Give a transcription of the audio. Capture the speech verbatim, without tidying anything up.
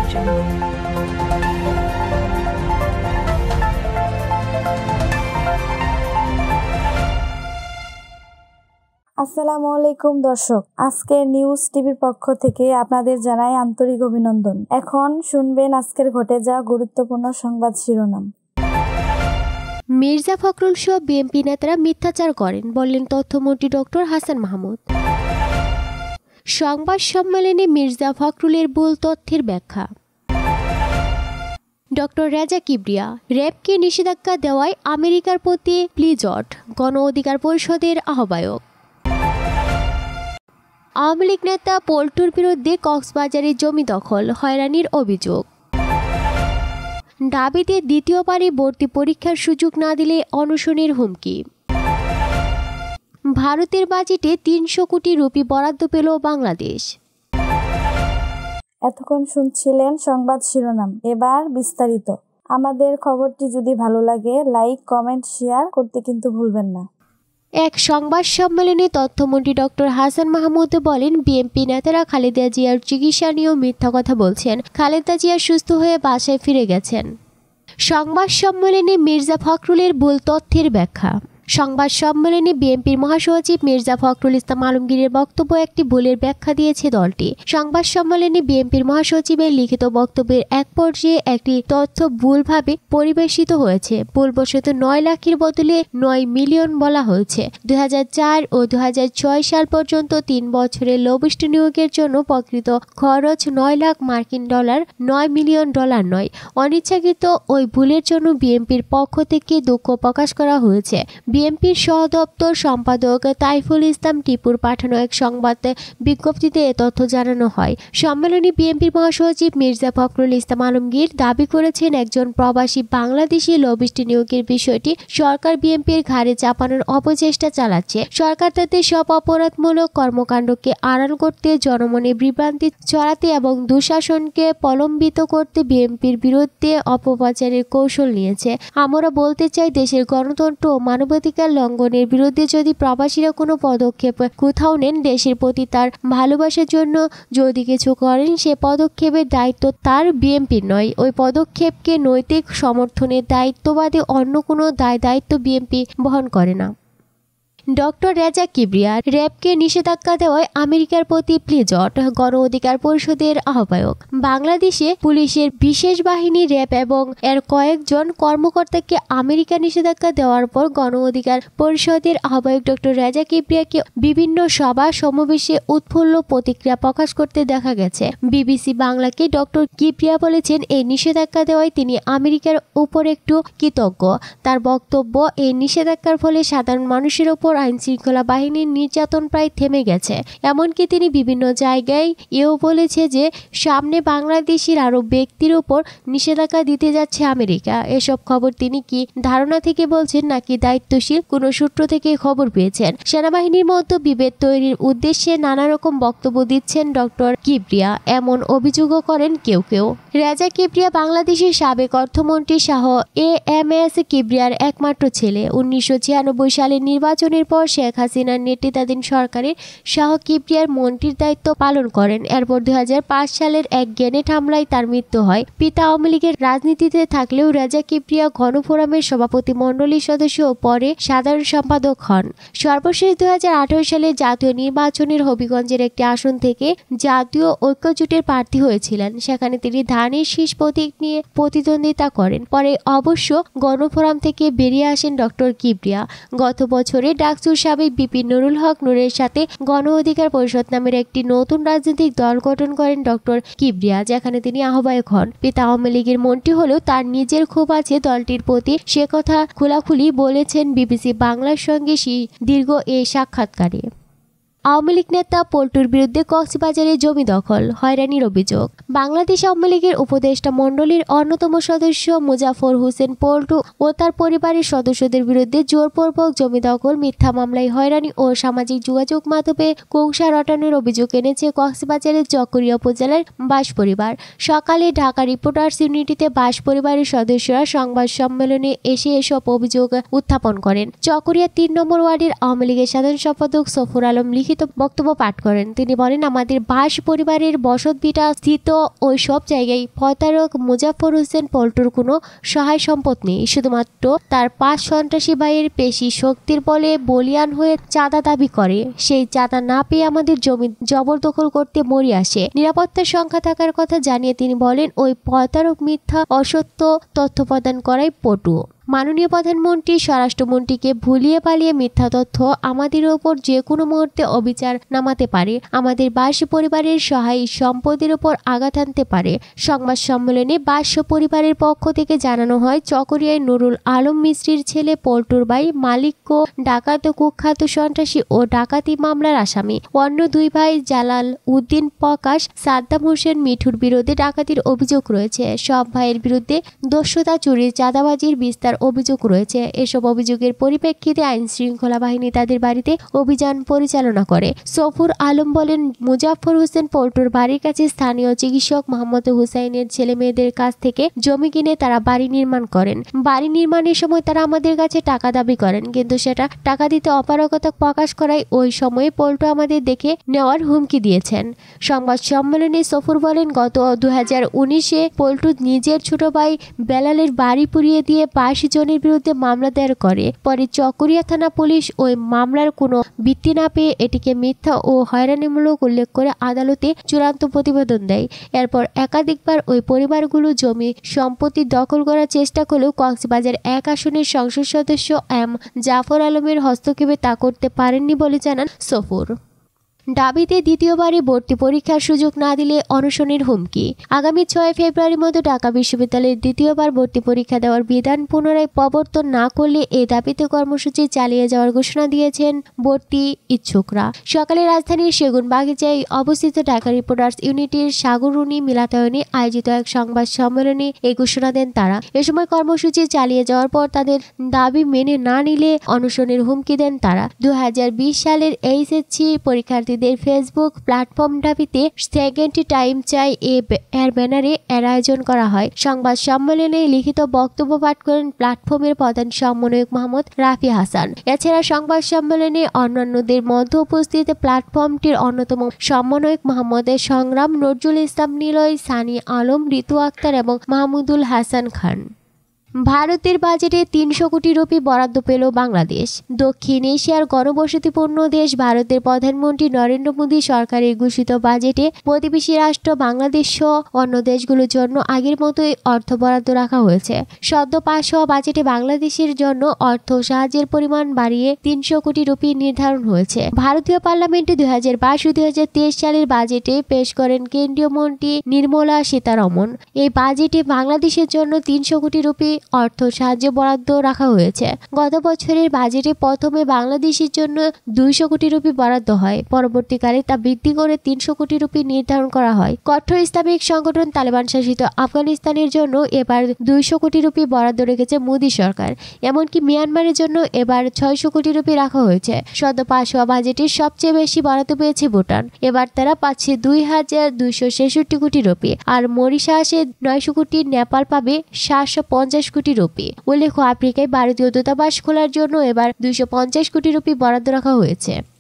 জানান। আসসালামু আলাইকুম দর্শক, আজকে নিউজ টিভির পক্ষ থেকে আপনাদের জানাই আন্তরিক অভিনন্দন। এখন শুনবেন আজকের ঘটে যাওয়া গুরুত্বপূর্ণ সংবাদ শিরোনাম। মির্জা ফখরুল সহ বিএনপি নেতারা মিথ্যাচার করেন বললেন তথ্যমন্ত্রী ডক্টর হাসান মাহমুদ। সংবাদ সম্মেলনে মির্জা ফখরুলের ভুল তথ্যের ব্যাখ্যা। ডক্টর রেজা কিবরিয়া, র্যাবকে নিষেধাজ্ঞা দেওয়ায় আমেরিকার প্রতি প্লিজট, গণ অধিকার পরিষদের আহ্বায়ক। আওয়ামী লীগ নেতা পল্টুর বিরুদ্ধে কক্সবাজারে জমি দখল, হয়রানির অভিযোগ। দাবিতে দ্বিতীয়বারে ভর্তি পরীক্ষার সুযোগ না দিলে অনশনের হুমকি। ভারতের বাজেটে তিনশো কোটি রুপি বরাদ্দ পেল বাংলাদেশ। এতক্ষণ শুনছিলেন সংবাদ শিরোনাম, এবার বিস্তারিত। আমাদের খবরটি যদি ভালো লাগে লাইক, কমেন্ট, শেয়ার করতে কিন্তু ভুলবেন না। এক সংবাদ সম্মেলনে তথ্যমন্ত্রী ডক্টর হাসান মাহমুদ বলেন, বিএনপি নেতারা খালেদা জিয়ার চিকিৎসা নিয়েও মিথ্যা কথা বলছেন। খালেদা জিয়া সুস্থ হয়ে বাসায় ফিরে গেছেন। সংবাদ সম্মেলনে মির্জা ফখরুলের ভুল তথ্যের ব্যাখ্যা। সংবাদ সম্মেলনে বিএনপির মহাসচিব মির্জা ফখরুল ইসলাম আলমগীরের বক্তব্য একটি ভুলের ব্যাখ্যা দিয়েছে দলটি। সংবাদ সম্মেলনে বিএনপির মহাসচিবের লিখিত বক্তব্যের এক পর্যায়ে একটি তথ্য ভুলভাবে পরিবেশিত হয়েছে। ভুলবশত নয় লাখের বদলে নয় মিলিয়ন বলা হয়েছে। দুই হাজার চার ও দুই হাজার ছয় সাল পর্যন্ত তিন বছরের লবিস্ট নিয়োগের জন্য প্রকৃত খরচ নয় লাখ মার্কিন ডলার, নয় মিলিয়ন ডলার নয়। অনিচ্ছাকৃত ওই ভুলের জন্য বিএনপির পক্ষ থেকে দুঃখ প্রকাশ করা হয়েছে। বিএনপির সহ দপ্তর সম্পাদক তাইফুল ইসলাম টিপুর পাঠানো এক সংবাদ বিজ্ঞপ্তিতে এ তথ্য জানানো হয়। সম্মেলনে বিএনপির মহাসচিব মির্জা ফখরুল ইসলাম আলমগীর দাবি করেছেন, একজন প্রবাসী বাংলাদেশি লবিস্ট নিয়োগের বিষয়টি সরকার বিএনপির ঘাড়ে চাপানোর অপচেষ্টা চালাচ্ছে। সরকার তাদের সব অপরাধমূলক কর্মকাণ্ডকে আড়াল করতে, জনমনে বিভ্রান্তি ছড়াতে এবং দুঃশাসনকে প্রলম্বিত করতে বিএনপির বিরুদ্ধে অপপ্রচারের কৌশল নিয়েছে। আমরা বলতে চাই, দেশের গণতন্ত্র ও মানবাধিকার লঙ্ঘনের বিরুদ্ধে যদি প্রবাসীরা কোনো পদক্ষেপ কোথাও নেন, দেশের প্রতি তার ভালোবাসার জন্য যদি কিছু করেন, সে পদক্ষেপের দায়িত্ব তার বিএনপির নয়। ওই পদক্ষেপকে নৈতিক সমর্থনের দায়িত্ব বাদে অন্য কোনো দায় দায়িত্ব বিএনপি বহন করে না। ডক্টর রেজা কিবরিয়া, র্যাবকে নিষেধাজ্ঞা দেওয়ায় আমেরিকার প্রতি প্লিজট, গণ অধিকার পরিষদের আহ্বায়ক। বাংলাদেশে পুলিশের বিশেষ বাহিনী র্যাব এবং এর কয়েকজন কর্মকর্তাকে আমেরিকা নিষেধাজ্ঞা দেওয়ার পর গণ অধিকার পরিষদের আহ্বায়ক ডক্টর রেজা কিবরিয়াকে বিভিন্ন সভা সমাবেশে উৎফুল্ল প্রতিক্রিয়া প্রকাশ করতে দেখা গেছে। বিবিসি বাংলাকে ডক্টর কিবরিয়া বলেছেন, এই নিষেধাজ্ঞা দেওয়ায় তিনি আমেরিকার উপর একটু কৃতজ্ঞ। তার বক্তব্য, এই নিষেধাজ্ঞার ফলে সাধারণ মানুষের উপর আইন শৃঙ্খলা বাহিনীর নির্যাতন প্রায় থেমে গেছে। এমনকি তিনি বিভিন্ন জায়গায় এও বলেছে যে সামনে বাংলাদেশের আরও ব্যক্তির উপর নিষেধাজ্ঞা দিতে যাচ্ছে আমেরিকা। এসব খবর তিনি কি ধারণা থেকে বলছেন নাকি দায়িত্বশীল কোনো সূত্র থেকে খবর পেয়েছেন? সেনাবাহিনীর মধ্যে বিভেদ তৈরির উদ্দেশ্যে নানা রকম বক্তব্য দিচ্ছেন ডক্টর কিবরিয়া, এমন অভিযোগও করেন কেউ কেউ। রেজা কিবরিয়া বাংলাদেশের সাবেক অর্থমন্ত্রী শাহ এ এম এস কিবরিয়ার একমাত্র ছেলে। উনিশশো ছিয়ানব্বই সালের নির্বাচনের পর শেখ হাসিনার নেতৃত্বাধীন সরকারের শাহ কিবরিয়ার মন্ত্রীর দায়িত্ব পালন করেন। এরপর দুই হাজার পাঁচ সালের এক গ্রেনেড হামলায় তার মৃত্যু হয়। পিতা আওয়ামী লীগের রাজনীতিতে থাকলেও রেজা কিবরিয়া গণফোরামের সভাপতি মণ্ডলীর সদস্য ও পরে সাধারণ সম্পাদক হন। সর্বশেষ দুই হাজার আঠারো সালে জাতীয় নির্বাচনের হবিগঞ্জের একটি আসন থেকে জাতীয় ঐক্যজোটের প্রার্থী হয়েছিলেন। সেখানে তিনি ধানের শীষ প্রতীক নিয়ে প্রতিদ্বন্দ্বিতা করেন। পরে অবশ্য গণফোরাম থেকে বেরিয়ে আসেন ডক্টর কিবরিয়া। গত বছরে ডাকসুর সাবেক বিপি নুরুল হক নূরের সাথে গণ অধিকার পরিষদ নামের একটি নতুন রাজনৈতিক দল গঠন করেন ডক্টর কিবরিয়া, যেখানে তিনি আহ্বায়ক হন। পিতা আওয়ামী লীগের মন্ত্রী হলেও তার নিজের ক্ষোভ আছে দলটির প্রতি, সে কথা খোলাখুলি বলেছেন বিবিসি বাংলার সঙ্গে দীর্ঘ এ সাক্ষাৎকারে। আওয়ামী লীগ নেতা পল্টুর বিরুদ্ধে কক্সবাজারে জমি দখল, হয়রানির অভিযোগ। বাংলাদেশ আওয়ামী লীগের উপদেষ্টা মণ্ডলীর অন্যতম সদস্য মুজাফর হোসেন পল্টু ও তার পরিবারের সদস্যদের বিরুদ্ধে জোরপূর্বক জমি দখল, মিথ্যা মামলায় হয়রানি ও সামাজিক যোগাযোগ মাধ্যমে কৌশা রটানোর অভিযোগ এনেছে কক্সবাজারের চকরিয়া উপজেলার বাস পরিবার। সকালে ঢাকা রিপোর্টার্স ইউনিটিতে বাস পরিবারের সদস্যরা সংবাদ সম্মেলনে এসে এসব অভিযোগ উত্থাপন করেন। চকরিয়া তিন নম্বর ওয়ার্ডের আওয়ামী লীগের সাধারণ সম্পাদক সফর আলম লিখিত লিখিত বক্তব্য পাঠ করেন। তিনি বলেন, আমাদের বাস পরিবারের বসতভিটা স্থিত ওই সব জায়গায় প্রতারক মুজাফফর হোসেন পল্টুর কোনো সহায় সম্পদ নেই। শুধুমাত্র তার পাঁচ সন্ত্রাসী ভাইয়ের পেশি শক্তির বলে বলিয়ান হয়ে চাঁদা দাবি করে। সেই চাঁদা না পেয়ে আমাদের জমি জবরদখল করতে মরি আসে। নিরাপত্তার সংখ্যা থাকার কথা জানিয়ে তিনি বলেন, ওই প্রতারক মিথ্যা অসত্য তথ্য প্রদান করাই পটু। মাননীয় প্রধানমন্ত্রী স্বরাষ্ট্রমন্ত্রীকে ভুলিয়ে পালিয়ে মিথ্যা তথ্য আমাদের ওপর যে কোনো মুহূর্তে অবিচার নামাতে পারে, আমাদের বাস পরিবারের সহায় সম্পদের ওপর আঘাত আনতে পারে। সংবাদ সম্মেলনে বাস পরিবারের পক্ষ থেকে জানানো হয়, চকরিয়ায় নুরুল আলম মিস্ত্রির ছেলে পল্টুর ভাই মালিক্য ডাকাত কুখ্যাত সন্ত্রাসী ও ডাকাতি মামলার আসামি। অন্য দুই ভাই জালাল উদ্দিন প্রকাশ, সাদ্দাম হোসেন মিঠুর বিরুদ্ধে ডাকাতির অভিযোগ রয়েছে। সব ভাইয়ের বিরুদ্ধে দস্যুতা, চুরি, চাঁদাবাজির বিস্তার অভিযোগ রয়েছে। এসব অভিযোগের পরিপ্রেক্ষিতে আইন শৃঙ্খলা বাহিনী তাদের বাড়িতে অভিযান পরিচালনা করে। সফুর আলম বলেন, মুজাফফর হোসেন পল্টুর বাড়ির কাছে স্থানীয় চিকিৎসক মোহাম্মদ হুসাইনের ছেলে মেয়েদের কাছ থেকে জমি কিনে তারা বাড়ি নির্মাণ করেন। বাড়ি নির্মাণের সময় তারা আমাদের কাছে টাকা দাবি করেন, কিন্তু সেটা টাকা দিতে অপারগতা প্রকাশ করায় ওই সময়ে পল্টু আমাদের দেখে নেওয়ার হুমকি দিয়েছেন। সংবাদ সম্মেলনে সফুর বলেন, গত দু হাজার উনিশে পল্টু নিজের ছোট ভাই বেলালের বাড়ি পুড়িয়ে দিয়ে বাইশ জনের বিরুদ্ধে মামলা দায়ের করে। পরে চকরিয়া থানা পুলিশ ওই মামলার কোনো ভিত্তি না পেয়ে এটিকে মিথ্যা ও হয়রানিমূলক উল্লেখ করে আদালতে চূড়ান্ত প্রতিবেদন দেয়। এরপর একাধিকবার ওই পরিবারগুলো জমি সম্পত্তি দখল করার চেষ্টা করলেও কক্সবাজার এক আসনের সংসদ সদস্য এম জাফর আলমের হস্তক্ষেপে তা করতে পারেননি বলে জানান সফুর। দাবিতে দ্বিতীয়বারে ভর্তি পরীক্ষার সুযোগ না দিলে অনশনের হুমকি। আগামী ছয় ফেব্রুয়ারির মধ্যে ঢাকা বিশ্ববিদ্যালয়ের দ্বিতীয়বার ভর্তি পরীক্ষা দেওয়ার বিধান পুনরায় প্রবর্তন না করলে এই দাবিতে কর্মসূচি চালিয়ে যাওয়ার ঘোষণা দিয়েছেন ভর্তি ইচ্ছুকরা। সকালে রাজধানীর সেগুন বাগিচায় অবস্থিত ঢাকা রিপোর্টার্স ইউনিটির সাগররুনি মিলাতায়নে আয়োজিত এক সংবাদ সম্মেলনে এই ঘোষণা দেন তারা। এ সময় কর্মসূচি চালিয়ে যাওয়ার পর তাদের দাবি মেনে না নিলে অনশনের হুমকি দেন তারা। দু হাজার বিশ সালের এইচএসসি পরীক্ষার্থী ফেসবুক প্ল্যাটফর্ম দাবিতে সেকেন্ড টাইম চাই এর ব্যানারে এর আয়োজন করা হয়। সংবাদ সম্মেলনে লিখিত বক্তব্য পাঠ করেন প্ল্যাটফর্মের প্রধান সমন্বয়ক মোহাম্মদ রাফি হাসান। এছাড়া সংবাদ সম্মেলনে অন্যান্যদের মধ্যে উপস্থিত প্ল্যাটফর্মটির অন্যতম সমন্বয়ক মোহাম্মদ সংগ্রাম, নজরুল ইসলাম নিলয়, সানি আলম, ঋতু আক্তার এবং মাহমুদুল হাসান খান। ভারতের বাজেটে তিনশো কোটি রুপি বরাদ্দ পেল বাংলাদেশ। দক্ষিণ এশিয়ার গণবসতিপূর্ণ দেশ ভারতের প্রধানমন্ত্রী নরেন্দ্র মোদী সরকারের ঘোষিত বাজেটে প্রতিবেশী রাষ্ট্র বাংলাদেশ সহ অন্য দেশগুলোর জন্য আগের মতোই অর্থ বরাদ্দ রাখা হয়েছে। সদ্য পাস হওয়া বাজেটে বাংলাদেশের জন্য অর্থ সাহায্যের পরিমাণ বাড়িয়ে তিনশো কোটি রুপি নির্ধারণ হয়েছে। ভারতীয় পার্লামেন্টে দুই হাজার বাইশ ও দুই হাজার তেইশ সালের বাজেটে পেশ করেন কেন্দ্রীয় মন্ত্রী নির্মলা সীতারমণ। এই বাজেটে বাংলাদেশের জন্য তিনশো কোটি রুপি অর্থ সাহায্য বরাদ্দ রাখা হয়েছে। গত বছরের বাজেটে প্রথমে বাংলাদেশের জন্য দুইশো কোটি রুপি বরাদ্দ হয়, পরবর্তীকালে তা বৃদ্ধি করে তিনশো কোটি রুপি নির্ধারণ করা হয়। কঠোর ইসলামিক সংগঠন তালেবান শাসিত আফগানিস্তানের জন্য এবার দুইশো কোটি রুপি বরাদ্দ রেখেছে মোদী সরকার। এমনকি মিয়ানমারের জন্য এবার ছয়শো কোটি রুপি রাখা হয়েছে। সদ্য পাস হওয়া বাজেটে সবচেয়ে বেশি বরাদ্দ পেয়েছে ভুটান, এবার তারা পাচ্ছে দুই হাজার দুইশো ছেষট্টি কোটি রুপি। আর মরিশাসে নয়শো কোটি, নেপাল পাবে সাতশো পঞ্চাশ কোটি রুপি। উল্লেখ্য, আফ্রিকায় ভারতীয় দূতাবাস খোলার জন্য এবার দুইশো পঞ্চাশ কোটি রুপি বরাদ্দ রাখা হয়েছে।